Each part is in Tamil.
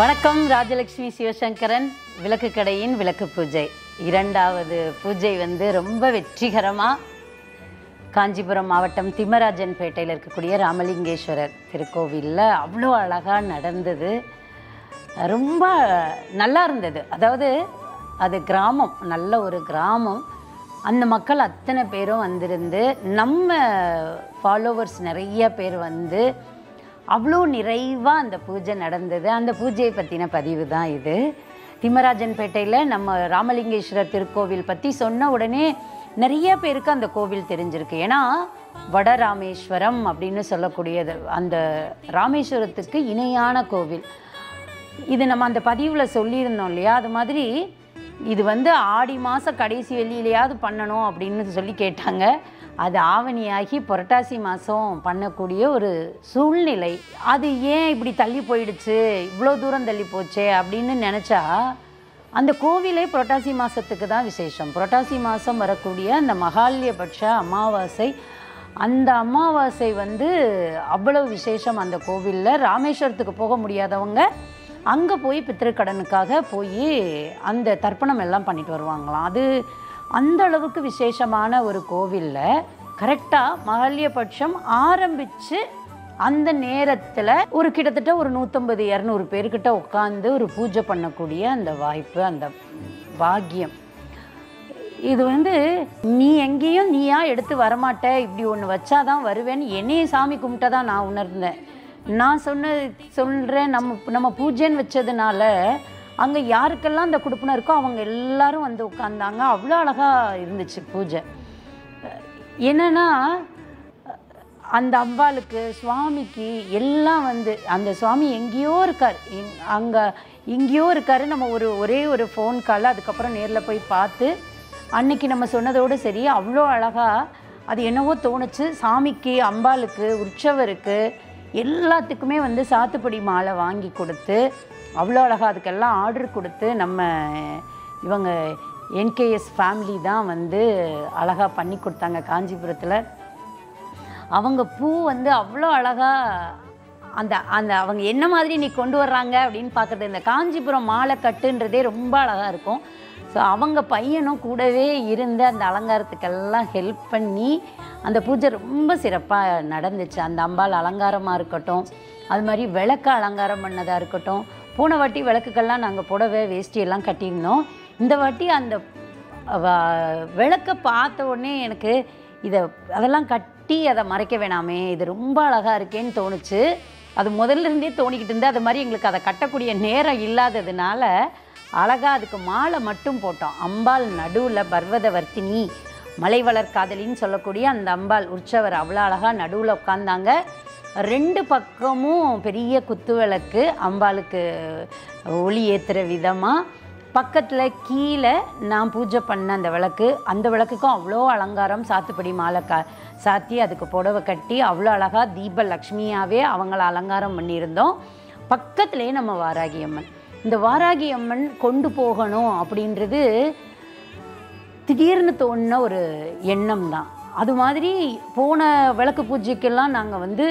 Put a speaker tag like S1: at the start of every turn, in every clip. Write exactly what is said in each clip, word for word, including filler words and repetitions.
S1: வணக்கம். ராஜலட்சுமி சிவசங்கரன் விளக்கு கடையின் விளக்கு பூஜை இரண்டாவது பூஜை வந்து ரொம்ப வெற்றிகரமாக காஞ்சிபுரம் மாவட்டம் திம்மராஜன்பேட்டையில் இருக்கக்கூடிய ராமலிங்கேஸ்வரர் திருக்கோவிலில் அவ்வளோ அழகாக நடந்தது. ரொம்ப நல்லா இருந்தது. அதாவது அது கிராமம், நல்ல ஒரு கிராமம். அந்த மக்கள் அத்தனை பேரும் வந்திருந்து, நம்ம ஃபாலோவர்ஸ் நிறைய பேர் வந்து அவ்வளோ நிறைவாக அந்த பூஜை நடந்தது. அந்த பூஜையை பற்றின பதிவு தான் இது. திம்மராஜன்பேட்டையில் நம்ம ராமலிங்கேஸ்வரர் திருக்கோவில் பற்றி சொன்ன உடனே நிறைய பேருக்கு அந்த கோவில் தெரிஞ்சிருக்கு. ஏன்னா வட ராமேஸ்வரம் அப்படின்னு சொல்லக்கூடியது அந்த ராமேஸ்வரத்துக்கு இணையான கோவில். இது நம்ம அந்த பதிவில் சொல்லியிருந்தோம் இல்லையா? அது மாதிரி இது வந்து ஆடி மாதம் கடைசி வெள்ளியிலையாவது பண்ணணும் அப்படின்னு சொல்லி கேட்டாங்க. அது ஆவணியாகி புரட்டாசி மாதம் பண்ணக்கூடிய ஒரு சூழ்நிலை. அது ஏன் இப்படி தள்ளி போயிடுச்சு, இவ்வளோ தூரம் தள்ளி போச்சே அப்படின்னு நினச்சா, அந்த கோவிலே புரட்டாசி மாதத்துக்கு தான் விசேஷம். புரட்டாசி மாதம் வரக்கூடிய அந்த மகாலயபட்ச அமாவாசை, அந்த அமாவாசை வந்து அவ்வளவு விசேஷம் அந்த கோவிலில். ராமேஸ்வரத்துக்கு போக முடியாதவங்க அங்கே போய் பித்திருக்கடனுக்காக போய் அந்த தர்ப்பணம் எல்லாம் பண்ணிட்டு வருவாங்களாம். அது அந்த அளவுக்கு விசேஷமான ஒரு கோவிலில் கரெக்டாக மகாலயபட்சம் ஆரம்பித்து அந்த நேரத்தில் ஒரு கிட்டத்தட்ட ஒரு நூற்றம்பது இரநூறு பேர்கிட்ட உட்காந்து ஒரு பூஜை பண்ணக்கூடிய அந்த வாய்ப்பு, அந்த பாக்கியம். இது வந்து நீ எங்கேயும் நீயா எடுத்து வரமாட்ட, இப்படி ஒன்று வச்சாதான் வருவேன்னு என்னையே சாமி கும்பிட்டா தான் நான் உணர்ந்தேன். நான் சொன்ன சொல்கிறேன், நம்ம நம்ம பூஜைன்னு வச்சதுனால அங்கே யாருக்கெல்லாம் அந்த குடுப்பினம் இருக்கோ அவங்க எல்லாரும் வந்து உட்காந்தாங்க. அவ்வளோ அழகாக இருந்துச்சு பூஜை. என்னென்னா அந்த அம்பாளுக்கு சுவாமிக்கு எல்லாம் வந்து அந்த சுவாமி எங்கேயோ இருக்கார், எங் அங்கே எங்கேயோ இருக்கார். நம்ம ஒரு ஒரே ஒரு ஃபோன் கால் அதுக்கப்புறம் நேரில் போய் பார்த்து அன்னைக்கு நம்ம சொன்னதோடு சரி, அவ்வளோ அழகாக அது என்னவோ தோணுச்சு. சாமிக்கு, அம்பாளுக்கு, உற்சவருக்கு எல்லாத்துக்குமே வந்து சாத்துப்படி மாலை வாங்கி கொடுத்து அவ்வளோ அழகாக அதுக்கெல்லாம் ஆர்டர் கொடுத்து நம்ம இவங்க என்கேஎஸ் ஃபேமிலி தான் வந்து அழகாக பண்ணி கொடுத்தாங்க காஞ்சிபுரத்தில். அவங்க பூ வந்து அவ்வளோ அழகாக அந்த அந்த அவங்க என்ன மாதிரி நீ கொண்டு வர்றாங்க அப்படின்னு பார்க்குறது. இந்த காஞ்சிபுரம் மாலை கட்டுன்றதே ரொம்ப அழகாக இருக்கும். ஸோ அவங்க பையனும் கூடவே இருந்து அந்த அலங்காரத்துக்கெல்லாம் ஹெல்ப் பண்ணி அந்த பூஜை ரொம்ப சிறப்பாக நடந்துச்சு. அந்த அம்பாள் அலங்காரமாக இருக்கட்டும், அது மாதிரி விளக்கு அலங்காரம் பண்ணதாக இருக்கட்டும். போன வாட்டி விளக்குக்கெல்லாம் நாங்கள் புடவை வேஷ்டியெல்லாம் கட்டியிருந்தோம். இந்த வாட்டி அந்த விளக்கை பார்த்த உடனே எனக்கு இதை அதெல்லாம் கட்டி அதை மறைக்க வேணாமே, இது ரொம்ப அழகாக இருக்கேன்னு தோணுச்சு. அது முதல்ல இருந்தே தோணிக்கிட்டு இருந்தது. அது மாதிரி எங்களுக்கு அதை கட்டக்கூடிய நேரம் இல்லாததுனால அழகாக அதுக்கு மாலை மட்டும் போட்டோம். அம்பாள் நடுவில் பர்வதவர்த்தினி, மலை வளர் காதலின்னு சொல்லக்கூடிய அந்த அம்பாள் உற்சவர் அவ்வளோ அழகாக நடுவில் உட்காந்தாங்க. ரெண்டு பக்கமும் பெரிய குத்து விளக்கு அம்பாளுக்கு ஒளி ஏற்றுற விதமாக. பக்கத்தில் கீழே நான் பூஜை பண்ண அந்த விளக்கு, அந்த விளக்குக்கும் அவ்வளோ அலங்காரம், சாத்துப்படி மாலை கா சாத்தி அதுக்கு புடவை கட்டி அவ்வளோ அழகாக தீப லக்ஷ்மியாகவே அவங்கள அலங்காரம் பண்ணியிருந்தோம். பக்கத்துலேயே நம்ம வாராகி அம்மன். இந்த வாராகி அம்மன் கொண்டு போகணும் அப்படின்றது திடீர்னு தோணுன ஒரு எண்ணம் தான். அது மாதிரி போன விளக்கு பூஜைக்கெல்லாம் நாங்கள் வந்து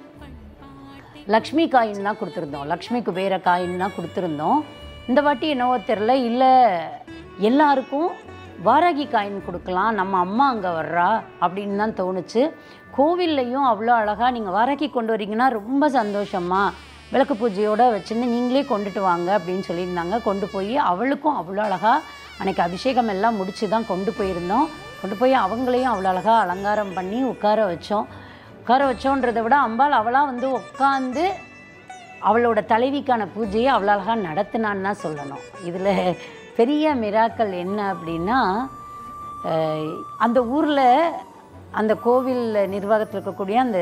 S1: லக்ஷ்மி காயின் தான் கொடுத்துருந்தோம், லக்ஷ்மி குபேர காயின் தான் கொடுத்துருந்தோம். இந்த வாட்டி என்னவோ தெரில, இல்லை எல்லாருக்கும் வாராகி காயின் கொடுக்கலாம், நம்ம அம்மா அங்கே வர்றா அப்படின்னு தான் தோணுச்சு. கோவில்லையும் அவ்வளோ அழகாக நீங்கள் வாராகி கொண்டு வரீங்கன்னா ரொம்ப சந்தோஷமா, விளக்கு பூஜையோடு வச்சுன்னு நீங்களே கொண்டுட்டு வாங்க அப்படின்னு சொல்லியிருந்தாங்க. கொண்டு போய் அவளுக்கும் அவ்வளோ அழகாக அன்றைக்கி அபிஷேகம் எல்லாம் முடித்து தான் கொண்டு போயிருந்தோம். கொண்டு போய் அவங்களையும் அவ்வளோ அழகாக அலங்காரம் பண்ணி உட்கார வச்சோம். உட்கார வச்சோன்றதை விட அம்பாள் அவளாக வந்து உட்காந்து அவளோட தலைவிக்கான பூஜையை அவ்வளோ அழகாக நடத்தினான்னு தான் சொல்லணும். இதில் பெரிய மிராக்கள் என்ன அப்படின்னா, அந்த ஊரில் அந்த கோவில் நிர்வாகத்தில் இருக்கக்கூடிய அந்த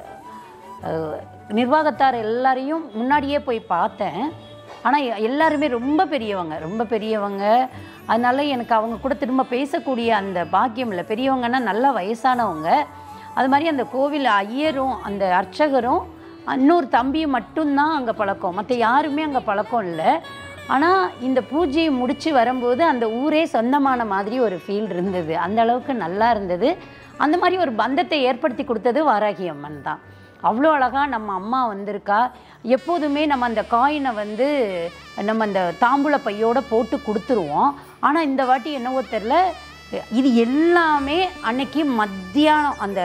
S1: நிர்வாகத்தார் எல்லாரையும் முன்னாடியே போய் பார்த்தேன். ஆனால் எல்லாருமே ரொம்ப பெரியவங்க, ரொம்ப பெரியவங்க. அதனால எனக்கு அவங்க கூட திரும்ப பேசக்கூடிய அந்த பாக்கியம் இல்லை. பெரியவங்கன்னா நல்லா வயசானவங்க. அது மாதிரி அந்த கோவில் ஐயரும் அந்த அர்ச்சகரும் இன்னொரு தம்பியும் மட்டும்தான் அங்கே பழக்கம், மற்ற யாருமே அங்கே பழக்கம் இல்லை. ஆனால் இந்த பூஜையை முடித்து வரும்போது அந்த ஊரே சொந்தமான மாதிரி ஒரு ஃபீல் இருந்தது. அந்த அளவுக்கு நல்லா இருந்தது. அந்த மாதிரி ஒரு பந்தத்தை ஏற்படுத்தி கொடுத்தது வாராகி அம்மன் தான். அவ்வளோ அழகாக நம்ம அம்மா வந்திருக்கா. எப்போதுமே நம்ம அந்த காயினை வந்து நம்ம அந்த தாம்பூல பையோடு போட்டு கொடுத்துருவோம். ஆனால் இந்த வாட்டி என்னவோ தெரில, இது எல்லாமே அன்னைக்கு மத்தியானம் அந்த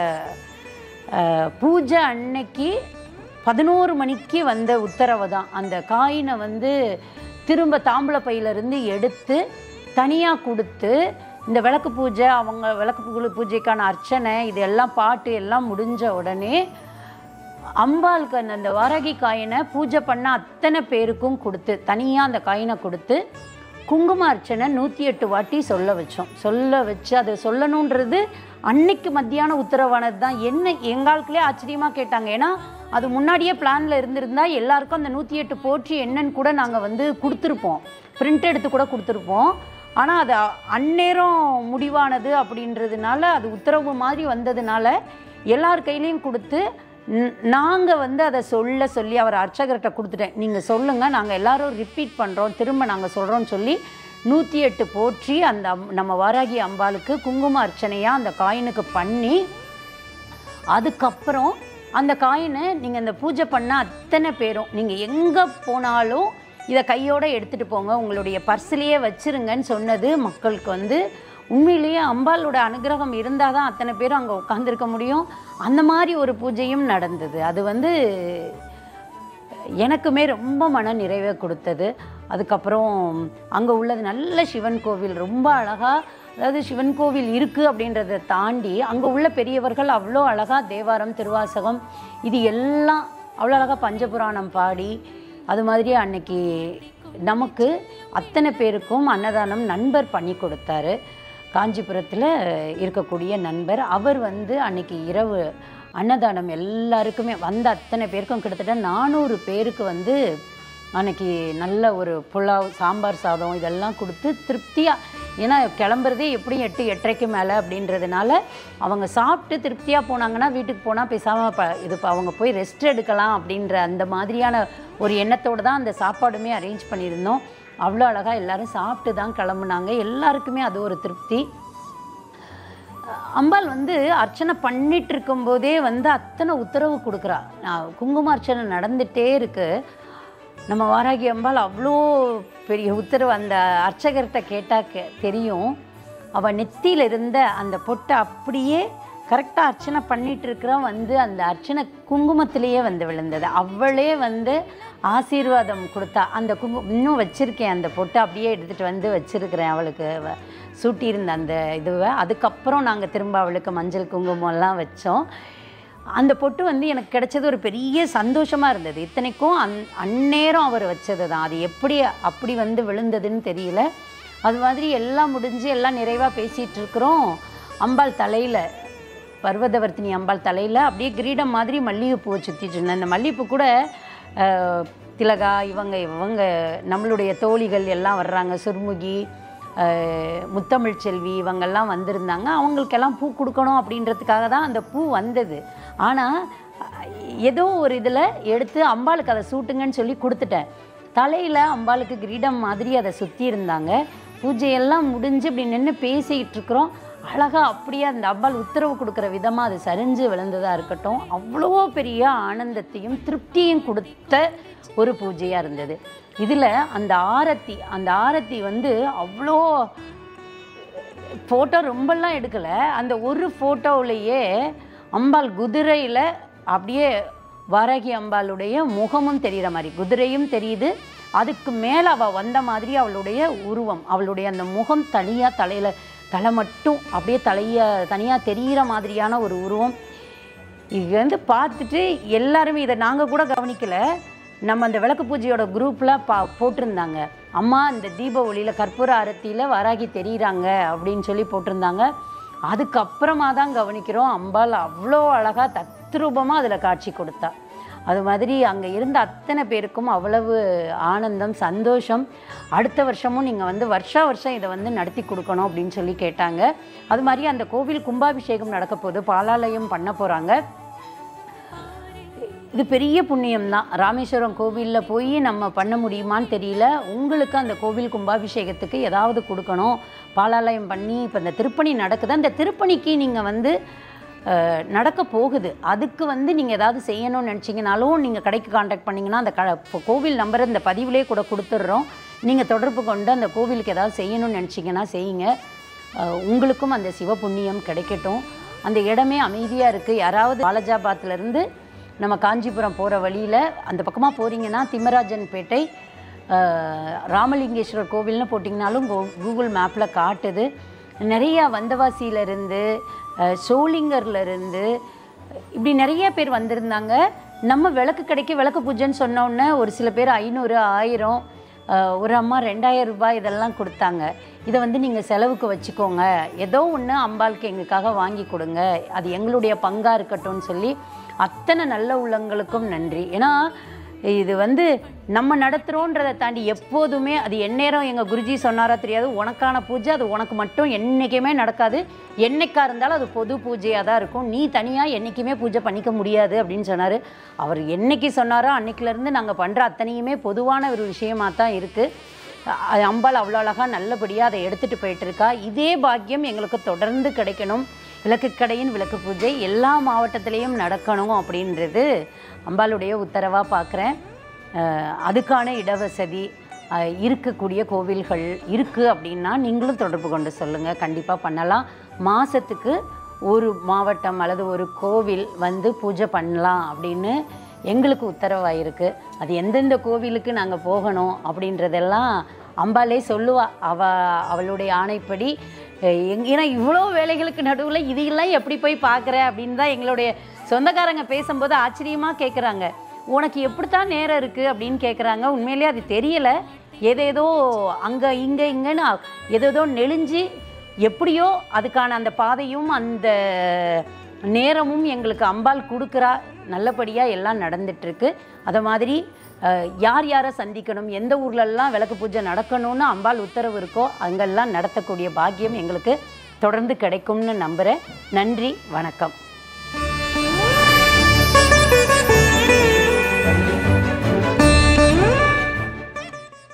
S1: பூஜை அன்னைக்கு பதினோரு மணிக்கு வந்த உத்தரவு தான். அந்த காயினை வந்து திரும்ப தாம்பூல பையிலேருந்து எடுத்து தனியாக கொடுத்து இந்த விளக்கு பூஜை, அவங்க விளக்கு பூஜைக்கான அர்ச்சனை இதெல்லாம் பாட்டு எல்லாம் முடிஞ்ச உடனே அம்பாளுக்கு அந்த அந்த வாராகி காயினை பூஜை பண்ண அத்தனை பேருக்கும் கொடுத்து தனியாக அந்த காயினை கொடுத்து குங்கும அர்ச்சனை நூற்றி எட்டு வாட்டி சொல்ல வச்சோம். சொல்ல வச்சு அதை சொல்லணுன்றது அன்னைக்கு மத்தியான உத்தரவானது தான். என்ன எங்களுக்குள்ளே ஆச்சரியமாக கேட்டாங்க. ஏன்னா அது முன்னாடியே பிளானில் இருந்திருந்தால் எல்லாருக்கும் அந்த நூற்றி எட்டு போற்றி என்னன்னு கூட நாங்கள் வந்து கொடுத்துருப்போம், பிரிண்ட் எடுத்து கூட கொடுத்துருப்போம். ஆனால் அது அந்நேரம் முடிவானது அப்படின்றதுனால, அது உத்தரவு மாதிரி வந்ததுனால எல்லார் கையிலையும் கொடுத்து நாங்கள் வந்து அதை சொல்ல சொல்லி அவர் அர்ச்சகர்கிட்ட கொடுத்துட்டேன். நீங்கள் சொல்லுங்கள், நாங்கள் எல்லோரும் ரிப்பீட் பண்ணுறோம், திரும்ப நாங்கள் சொல்கிறோன்னு சொல்லி நூற்றி எட்டு போற்றி அந்த நம்ம வாராகி அம்பாளுக்கு குங்கும அர்ச்சனையாக அந்த காயினுக்கு பண்ணி, அதுக்கப்புறம் அந்த காயினை நீங்கள் இந்த பூஜை பண்ண அத்தனை பேரும் நீங்கள் எங்கே போனாலும் இதை கையோடு எடுத்துகிட்டு போங்க, உங்களுடைய பர்ஸ்லேயே வச்சுருங்கன்னு சொன்னது மக்களுக்கு வந்து உண்மையிலேயே அம்பாளோட அனுகிரகம் இருந்தால் தான் அத்தனை பேரும் அங்கே உட்காந்துருக்க முடியும். அந்த மாதிரி ஒரு பூஜையும் நடந்தது. அது வந்து எனக்குமே ரொம்ப மன நிறைவை கொடுத்தது. அதுக்கப்புறம் அங்கே உள்ளது நல்ல சிவன் கோவில், ரொம்ப அழகாக, அதாவது சிவன் கோவில் இருக்குது அப்படின்றத தாண்டி அங்கே உள்ள பெரியவர்கள் அவ்வளோ அழகாக தேவாரம், திருவாசகம் இது எல்லாம் அவ்வளோ அழகாக பஞ்சபுராணம் பாடி, அது மாதிரி அன்னைக்கு நமக்கு அத்தனை பேருக்கும் அன்னதானம் நண்பர் பண்ணி கொடுத்தாரு. காஞ்சிபுரத்தில் இருக்கக்கூடிய நண்பர் அவர் வந்து அன்னைக்கு இரவு அன்னதானம் எல்லாருக்குமே வந்த அத்தனை பேருக்கும் கிட்டத்தட்ட நானூறு பேருக்கு வந்து அன்னைக்கு நல்ல ஒரு புலாவ், சாம்பார் சாதம் இதெல்லாம் கொடுத்து திருப்தியாக, ஏன்னா கிளம்புறதே எப்படியும் எட்டு எட்டரைக்கு மேலே அப்படின்றதுனால அவங்க சாப்பிட்டு திருப்தியாக போனாங்கன்னா வீட்டுக்கு போனால் பேசாமல் ப இது அவங்க போய் ரெஸ்ட் எடுக்கலாம் அப்படின்ற அந்த மாதிரியான ஒரு எண்ணத்தோடு தான் அந்த சாப்பாடுமே அரேஞ்ச் பண்ணியிருந்தோம். அவ்வளோ அழகாக எல்லோரும் சாப்பிட்டு தான் கிளம்புனாங்க. எல்லாருக்குமே அது ஒரு திருப்தி. அம்பாள் வந்து அர்ச்சனை பண்ணிட்டு இருக்கும்போதே வந்து அத்தனை உத்தரவு கொடுக்குறா. குங்கும அர்ச்சனை நடந்துகிட்டே இருக்குது. நம்ம வாராகி அம்பாள் அவ்வளோ பெரிய உத்தரவு அந்த அர்ச்சகர்கிட்ட கேட்டால் கே தெரியும். அவள் நெத்தியில் இருந்த அந்த பொட்டை அப்படியே கரெக்டாக அர்ச்சனை பண்ணிகிட்டு இருக்கிறோம் வந்து அந்த அர்ச்சனை குங்குமத்திலேயே வந்து விழுந்தது. அவளே வந்து ஆசீர்வாதம் கொடுத்தா. அந்த குங்கு இன்னும் வச்சுருக்கேன், அந்த பொட்டை அப்படியே எடுத்துகிட்டு வந்து வச்சுருக்கிறேன் அவளுக்கு சூட்டியிருந்த அந்த இதுவை. அதுக்கப்புறம் நாங்கள் திரும்ப அவளுக்கு மஞ்சள் குங்குமம்லாம் வச்சோம். அந்த பொட்டு வந்து எனக்கு கிடைச்சது ஒரு பெரிய சந்தோஷமாக இருந்தது. இத்தனைக்கும் அந் அந்நேரம் அவர் வச்சது தான். அது எப்படி அப்படி வந்து விழுந்ததுன்னு தெரியல. அது மாதிரி எல்லாம் முடிஞ்சு எல்லாம் நிறைவாக பேசிகிட்டு இருக்கிறோம். அம்பாள் தலையில், பர்வதவர்த்தினி அம்பாள் தலையில் அப்படியே கிரீடம் மாதிரி மல்லிகைப்பூவை சுற்றிட்டு இருந்தேன். அந்த மல்லிகைப்பூ கூட திலகா இவங்க இவங்க நம்மளுடைய தோழிகள் எல்லாம் வர்றாங்க, சுர்முகி, முத்தமிழ் செல்வி இவங்கெல்லாம் வந்திருந்தாங்க. அவங்களுக்கெல்லாம் பூ கொடுக்கணும் அப்படின்றதுக்காக தான் அந்த பூ வந்தது. ஆனால் ஏதோ ஒரு இதில் எடுத்து அம்பாளுக்கு அதை சூட்டுங்கன்னு சொல்லி கொடுத்துட்டேன். தலையில் அம்பாளுக்கு கிரீடம் மாதிரி அதை சுற்றி இருந்தாங்க. பூஜையெல்லாம் முடிஞ்சு இப்படி நின்று பேசிக்கிட்டு இருக்கிறோம். அழகாக அப்படியே அந்த அம்பாள் உத்தரவு கொடுக்குற விதமாக அது சரிஞ்சு விழுந்ததாக இருக்கட்டும், அவ்வளோ பெரிய ஆனந்தத்தையும் திருப்தியும் கொடுத்த ஒரு பூஜையாக இருந்தது. இதில் அந்த ஆரத்தி அந்த ஆரத்தி வந்து அவ்வளோ ஃபோட்டோ ரொம்பலாம் எடுக்கலை. அந்த ஒரு ஃபோட்டோவிலேயே அம்பாள் குதிரையில் அப்படியே வாராகி அம்பாளுடைய முகமும் தெரிகிற மாதிரி, குதிரையும் தெரியுது, அதுக்கு மேலே அவள் வந்த மாதிரி அவளுடைய உருவம், அவளுடைய அந்த முகம் தனியாக தலையில் தலை மட்டும் அப்படியே தலைய தனியாக தெரிகிற மாதிரியான ஒரு உருவம். இது வந்து பார்த்துட்டு எல்லாருமே, இதை நாங்கள் கூட கவனிக்கலை, நம்ம அந்த விளக்கு பூஜையோட குரூப்பில் பா போட்டிருந்தாங்க, அம்மா இந்த தீப ஒளியில் கற்பூர ஆரத்தியில் வாராகி தெரிகிறாங்க அப்படின்னு சொல்லி போட்டிருந்தாங்க. அதுக்கப்புறமா தான் கவனிக்கிறோம் அம்பாள் அவ்வளோ அழகாக தத்ரூபமாக அதில் காட்சி கொடுத்தா. அது மாதிரி அங்கே இருந்த அத்தனை பேருக்கும் அவ்வளவு ஆனந்தம், சந்தோஷம். அடுத்த வருஷமும் நீங்கள் வந்து வருஷா வருஷம் இதை வந்து நடத்தி கொடுக்கணும் அப்படின்னு சொல்லி கேட்டாங்க. அது மாதிரி அந்த கோவில் கும்பாபிஷேகம் நடக்க போது, பாலாலயம் பண்ண போகிறாங்க. இது பெரிய புண்ணியம்தான். ராமேஸ்வரம் கோவிலில் போய் நம்ம பண்ண முடியுமான்னு தெரியல. உங்களுக்கு அந்த கோவில் கும்பாபிஷேகத்துக்கு ஏதாவது கொடுக்கணும், பாலாலயம் பண்ணி இப்போ இந்த திருப்பணி நடக்குது, அந்த திருப்பணிக்கு நீங்கள் வந்து நடக்க போகுது. அதுக்கு வந்து நீங்கள் ஏதாவது செய்யணும்னு நினச்சிங்கனாலும் நீங்கள் கடைக்கு காண்டாக்ட் பண்ணிங்கன்னா அந்த க கோவில் நம்பரை இந்த பதிவிலே கூட கொடுத்துட்றோம். நீங்கள் தொடர்பு கொண்டு அந்த கோவிலுக்கு ஏதாவது செய்யணும்னு நினச்சிங்கன்னா செய்யுங்க. உங்களுக்கும் அந்த சிவ புண்ணியம் கிடைக்கட்டும். அந்த இடமே அமைதியாக இருக்குது. யாராவது வாலஜாபாத்லேருந்து நம்ம காஞ்சிபுரம் போகிற வழியில் அந்த பக்கமாக போகிறீங்கன்னா திம்மராஜன்பேட்டை ராமலிங்கேஸ்வரர் கோவில்னு போட்டிங்கனாலும் கூகுள் மேப்பில் காட்டுது. நிறையா வந்தவாசியிலேருந்து சோளிங்கர்லேருந்து இப்படி நிறைய பேர் வந்திருந்தாங்க. நம்ம விளக்கு கடைக்கு விளக்கு பூஜைன்னு சொன்னோன்னே ஒரு சில பேர் ஐநூறு ஆயிரம் ஒரு அம்மா ரெண்டாயிரம் ரூபாய் இதெல்லாம் கொடுத்தாங்க. இதை வந்து நீங்கள் செலவுக்கு வச்சுக்கோங்க, ஏதோ ஒன்று அம்பாளுக்கு எங்களுக்காக வாங்கி கொடுங்க, அது எங்களுடைய பங்காக இருக்கட்டும்னு சொல்லி அத்தனை நல்ல உள்ளங்களுக்கும் நன்றி. ஏன்னா இது வந்து நம்ம நடத்துகிறோன்றதை தாண்டி எப்போதுமே அது எந்நேரம் எங்கள் குருஜி சொன்னாரா தெரியாது, உனக்கான பூஜை அது உனக்கு மட்டும் என்றைக்குமே நடக்காது, என்னைக்காக இருந்தாலும் அது பொது பூஜையாக தான் இருக்கும், நீ தனியாக என்றைக்குமே பூஜை பண்ணிக்க முடியாது அப்படின்னு சொன்னார். அவர் என்றைக்கு சொன்னாரோ அன்றைக்கிலேருந்து நாங்கள் பண்ணுற அத்தனையுமே பொதுவான ஒரு விஷயமாக தான் இருக்குது. அம்பாள் அவ்வளோ அழகாக நல்லபடியாக அதை எடுத்துகிட்டு போயிட்டுருக்கா. இதே பாக்கியம் எங்களுக்கு தொடர்ந்து கிடைக்கணும். விளக்கு கடையின் விளக்கு பூஜை எல்லா மாவட்டத்திலையும் நடக்கணும் அப்படின்றது அம்பாளுடைய உத்தரவாக பார்க்குறேன். அதுக்கான இடவசதி இருக்கக்கூடிய கோவில்கள் இருக்குது அப்படின்னா நீங்களும் தொடர்பு கொண்டு சொல்லுங்கள், கண்டிப்பாக பண்ணலாம். மாதத்துக்கு ஒரு மாவட்டம் அல்லது ஒரு கோவில் வந்து பூஜை பண்ணலாம் அப்படின்னு எங்களுக்கு உத்தரவாயிருக்கு. அது எந்தெந்த கோவிலுக்கு நாங்கள் போகணும் அப்படின்றதெல்லாம் அம்பாலே சொல்லுவா. அவ அவளுடைய ஆணைப்படி எங் ஏன்னா இவ்வளோ வேலைகளுக்கு நடுவில் இதையெல்லாம் எப்படி போய் பார்க்குற அப்படின்னு தான் எங்களுடைய சொந்தக்காரங்க பேசும்போது ஆச்சரியமாக கேட்குறாங்க, உனக்கு எப்படித்தான் நேரம் இருக்குது அப்படின்னு கேட்குறாங்க. உண்மையிலே அது தெரியலை, ஏதேதோ அங்கே இங்கே இங்கேன்னு ஏதேதோ நெளிஞ்சு எப்படியோ அதுக்கான அந்த பாதையும் அந்த நேரமும் எங்களுக்கு அம்பாள் கொடுக்குறா. நல்லபடியாக எல்லாம் நடந்துட்டுருக்கு. அதை மாதிரி யார் யாரை சந்திக்கணும், எந்த ஊர்லெல்லாம் விளக்கு பூஜை நடக்கணும்னு அம்பாள் உத்தரவு இருக்கோ அங்கெல்லாம் நடத்தக்கூடிய பாக்கியம் எங்களுக்கு தொடர்ந்து கிடைக்கும்னு நம்புகிறேன். நன்றி, வணக்கம்.